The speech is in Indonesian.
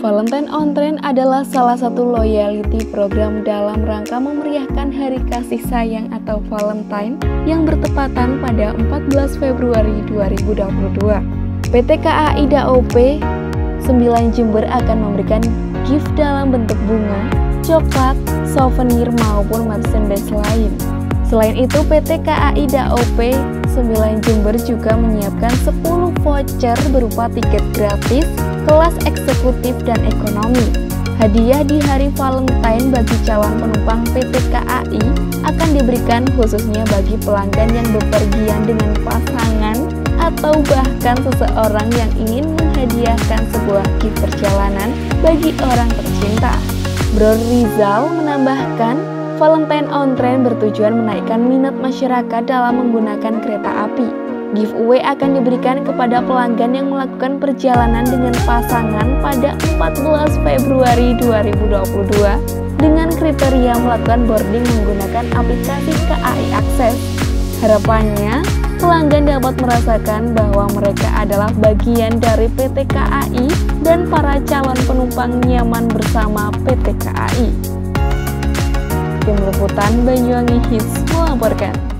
Valentine on Train adalah salah satu loyalty program dalam rangka memeriahkan Hari Kasih Sayang atau Valentine yang bertepatan pada 14 Februari 2022. PT KAI Daop 9 Jember akan memberikan gift dalam bentuk bunga, coklat, souvenir maupun merchandise lain. Selain itu, PT KAI Daop 9 Jember juga menyiapkan 10 voucher berupa tiket gratis, kelas eksekutif dan ekonomi. Hadiah di hari Valentine bagi calon penumpang PT KAI akan diberikan khususnya bagi pelanggan yang bepergian dengan pasangan atau bahkan seseorang yang ingin menghadiahkan sebuah gift perjalanan bagi orang tercinta. Bro Rizal menambahkan, Valentine on Train bertujuan menaikkan minat masyarakat dalam menggunakan kereta api. Giveaway akan diberikan kepada pelanggan yang melakukan perjalanan dengan pasangan pada 14 Februari 2022 dengan kriteria melakukan boarding menggunakan aplikasi KAI Akses. Harapannya, pelanggan dapat merasakan bahwa mereka adalah bagian dari PT KAI dan para calon penumpang nyaman bersama PT KAI. Tim Liputan Banyuwangi Hits melaporkan.